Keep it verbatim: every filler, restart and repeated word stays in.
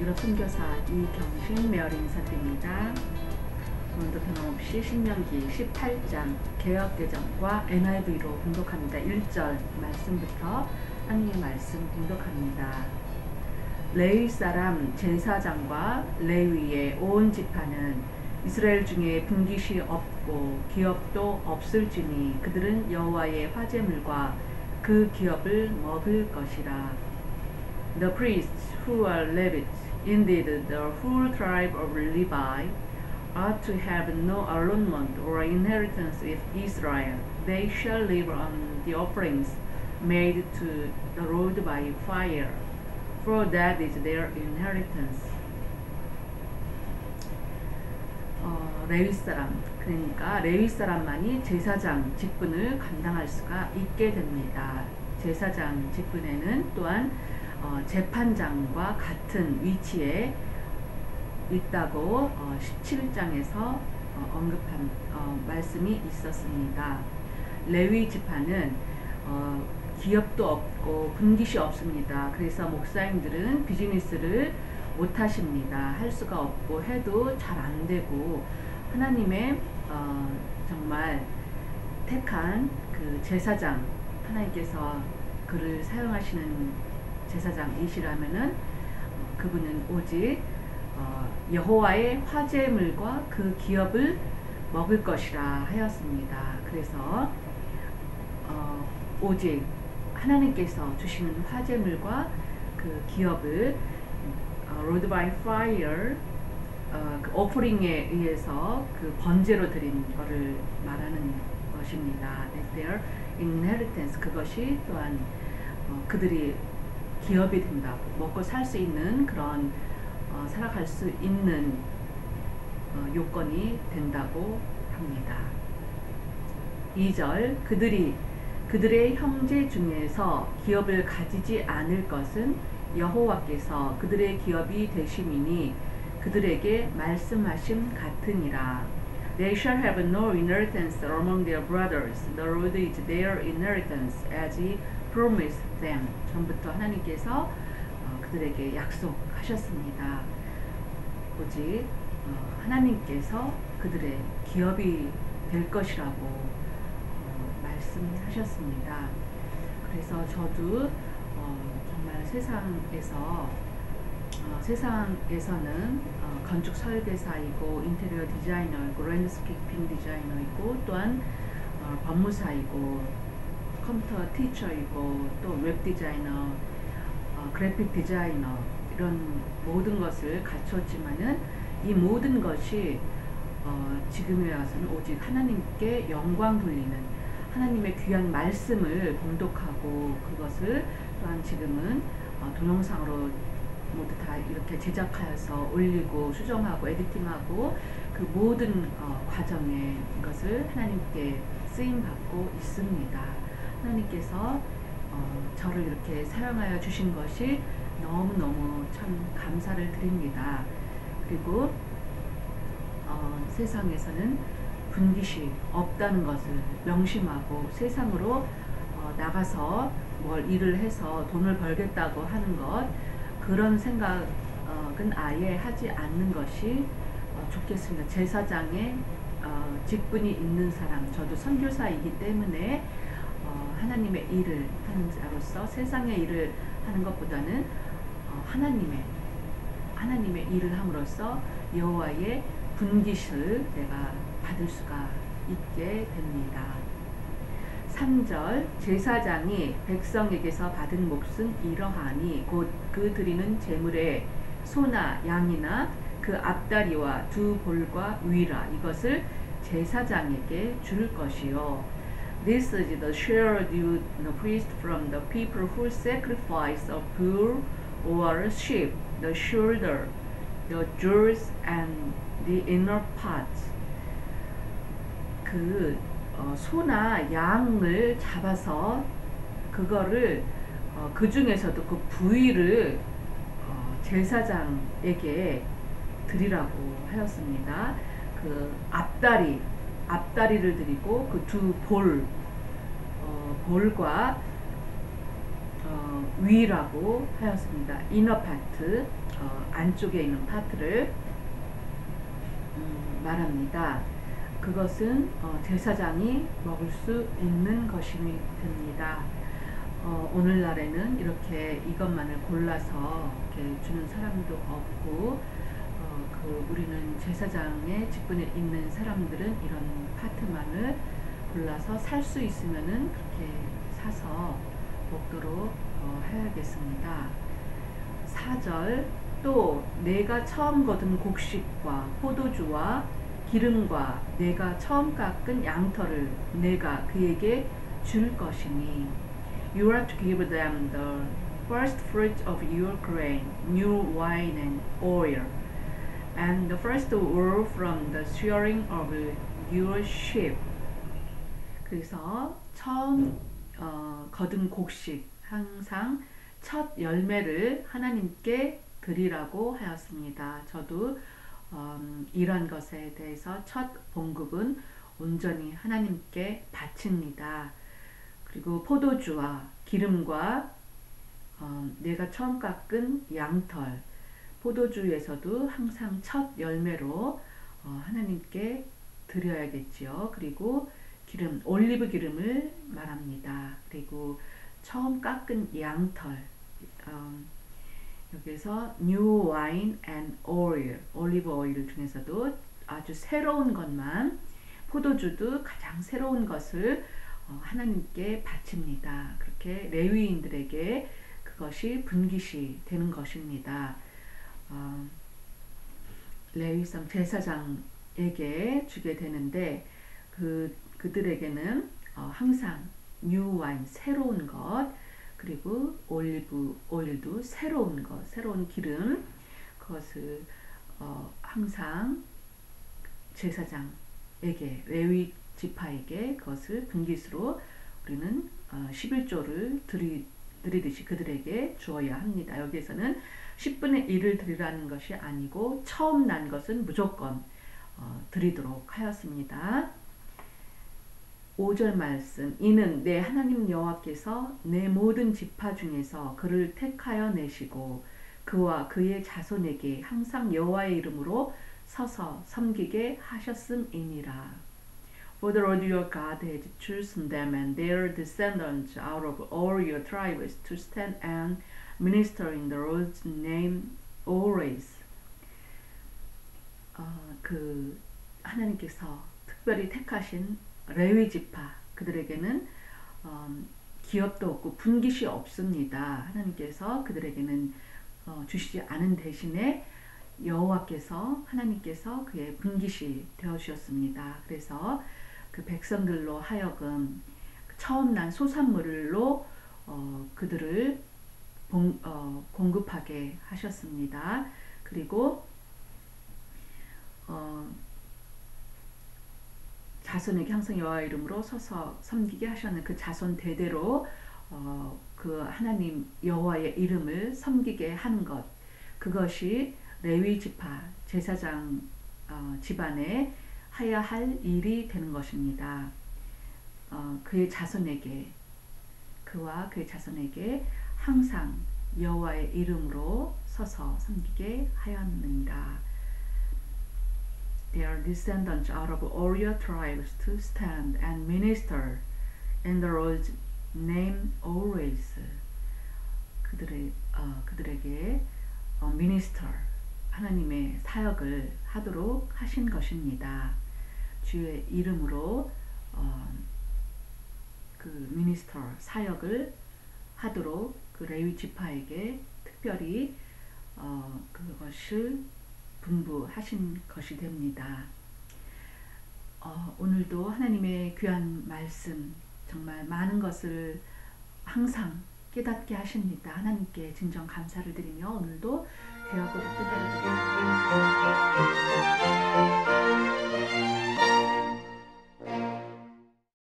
유럽 선교사 이경신 메어리 인사드립니다. 오늘도 변함없이 신명기 십팔 장 개역개정과 엔아이브이로 봉독합니다. 일 절 말씀부터 하나님의 말씀 봉독합니다. 레위 사람 제사장과 레위의 온 지파는 이스라엘 중에 분깃이 없고 기업도 없을지니 그들은 여호와의 화제물과 그 기업을 먹을 것이라. The priests who are Levites, indeed the whole tribe of Levi, ought to have no allotment or inheritance with Israel. They shall live on the offerings made to the Lord by fire, for that is their inheritance. 어, 레위 사람, 그러니까 레위 사람만이 제사장 직분을 감당할 수가 있게 됩니다. 제사장 직분에는 또한 어, 재판장과 같은 위치에 있다고 어, 십칠 장에서 어, 언급한 어, 말씀이 있었습니다. 레위 지파는 어, 기업도 없고 분깃이 없습니다. 그래서 목사님들은 비즈니스를 못 하십니다. 할 수가 없고 해도 잘 안 되고 하나님의 어, 정말 택한 그 제사장, 하나님께서 그를 사용하시는 제사장이시라면은 어, 그분은 오직 어, 여호와의 화제물과 그 기업을 먹을 것이라 하였습니다. 그래서 어, 오직 하나님께서 주시는 화제물과 그 기업을 어, Lord by fire 어, 그 오퍼링에 의해서 그 번제로 드린 것을 말하는 것입니다. Their inheritance, 그것이 또한 어, 그들이 기업이 된다고, 먹고 살 수 있는 그런 어, 살아갈 수 있는 어, 요건이 된다고 합니다. 이 절 그들이 그들의 형제 중에서 기업을 가지지 않을 것은 여호와께서 그들의 기업이 되심이니 그들에게 말씀하심 같으니라. They shall have no inheritance among their brothers. The Lord is their inheritance as he promised them. 전부터 하나님께서 어, 그들에게 약속하셨습니다. 오직 어, 하나님께서 그들의 기업이 될 것이라고 어, 말씀하셨습니다. 그래서 저도 어, 정말 세상에서 어, 세상에서는 어, 건축 설계사이고 인테리어 디자이너이고 랜드스케이핑 디자이너이고 또한 어, 법무사이고 컴퓨터 티처이고 또 웹 디자이너, 어, 그래픽 디자이너 이런 모든 것을 갖췄지만은 이 모든 것이 어, 지금에 와서는 오직 하나님께 영광 돌리는 하나님의 귀한 말씀을 봉독하고 그것을 또한 지금은 어, 동영상으로 모두 다 이렇게 제작하여서 올리고 수정하고 에디팅하고 그 모든 어, 과정에 이것을 하나님께 쓰임 받고 있습니다. 하나님께서 어, 저를 이렇게 사용하여 주신 것이 너무너무 참 감사를 드립니다. 그리고 어, 세상에서는 분깃이 없다는 것을 명심하고 세상으로 어, 나가서 뭘 일을 해서 돈을 벌겠다고 하는 것, 그런 생각은 아예 하지 않는 것이 어, 좋겠습니다. 제사장의 어, 직분이 있는 사람, 저도 선교사이기 때문에 어, 하나님의 일을 하는 자로서 세상의 일을 하는 것보다는 어, 하나님의 하나님의 일을 함으로써 여호와의 분깃을 내가 받을 수가 있게 됩니다. 삼 절 제사장이 백성에게서 받은 몫은 이러하니 곧 그 드리는 제물에 소나 양이나 그 앞다리와 두 볼과 위라, 이것을 제사장에게 줄 것이요. This is the share due the priest from the people who sacrifice a bull or a sheep, the shoulder, the jaws, and the inner parts. 그 어, 소나 양을 잡아서 그거를 어, 그 중에서도 그 부위를 어, 제사장에게 드리라고 하였습니다. 그 앞다리, 앞다리를 드리고 그 두 볼, 어, 볼과 어, 위라고 하였습니다. 이너 파트, 어, 안쪽에 있는 파트를 음, 말합니다. 그것은 어, 제사장이 먹을 수 있는 것이 됩니다. 어, 오늘날에는 이렇게 이것만을 골라서 이렇게 주는 사람도 없고, 어, 그 우리는 제사장의 직분에 있는 사람들은 이런 파트만을 골라서 살 수 있으면은 그렇게 사서 먹도록 어, 해야겠습니다. 사 절, 또 내가 처음 거둔 곡식과 포도주와 기름과 내가 처음 깎은 양털을 내가 그에게 줄 것이니 You are to give them the first fruit of your grain, new wine and oil, and the first wool from the shearing of your sheep. 그래서 처음 어, 거둔 곡식, 항상 첫 열매를 하나님께 드리라고 하였습니다. 저도 음, 이런 것에 대해서 첫 봉급은 온전히 하나님께 바칩니다. 그리고 포도주와 기름과 어, 내가 처음 깎은 양털, 포도주에서도 항상 첫 열매로 어, 하나님께 드려야겠지요. 그리고 기름, 올리브 기름을 말합니다. 그리고 처음 깎은 양털, 어, 여기서 new wine and oil, 올리브 오일 중에서도 아주 새로운 것만, 포도주도 가장 새로운 것을 어, 하나님께 바칩니다. 그렇게 레위인들에게 그것이 분깃이 되는 것입니다. 어, 레위성 제사장에게 주게 되는데 그, 그들에게는 어, 항상 new wine, 새로운 것, 그리고 올리브 오일도 새로운 것, 새로운 기름, 그것을 어, 항상 제사장에게, 레위 지파에게 그것을 분깃으로 우리는 어, 십일조를 드리, 드리듯이 그들에게 주어야 합니다. 여기에서는 십분의 일을 드리라는 것이 아니고 처음 난 것은 무조건 어, 드리도록 하였습니다. 오 절 말씀, 이는 내 하나님 여호와께서 내 모든 지파 중에서 그를 택하여 내시고 그와 그의 자손에게 항상 여호와의 이름으로 서서 섬기게 하셨음이니라. For the Lord your God has chosen them and their descendants out of all your tribes to stand and minister in the Lord's name always. 어, 그 하나님께서 특별히 택하신 레위 지파, 그들에게는 어, 기업도 없고 분깃이 없습니다. 하나님께서 그들에게는 어, 주시지 않은 대신에 여호와께서, 하나님께서 그의 분깃이 되어 주셨습니다. 그래서 그 백성들로 하여금 처음 난 소산물로 어, 그들을 봉, 어, 공급하게 하셨습니다. 그리고 어, 자손에게 항상 여호와의 이름으로 서서 섬기게 하셨는 그 자손 대대로 어, 그 하나님 여호와의 이름을 섬기게 하는 것, 그것이 레위 지파 제사장 어, 집안에 하야 할 일이 되는 것입니다. 어, 그의 자손에게, 그와 그의 자손에게 항상 여호와의 이름으로 서서 섬기게 하였느니라. Their descendants out of all your tribes to stand and minister in the Lord's name always. 그들의 어, 그들에게 어, minister, 하나님의 사역을 하도록 하신 것입니다. 주의 이름으로 어, 그 minister, 사역을 하도록 그 레위 지파에게 특별히 어, 그것을 분부하신 것이 됩니다. 어, 오늘도 하나님의 귀한 말씀, 정말 많은 것을 항상 깨닫게 하십니다. 하나님께 진정 감사를 드리며 오늘도 대화고 붙들어 드립니다.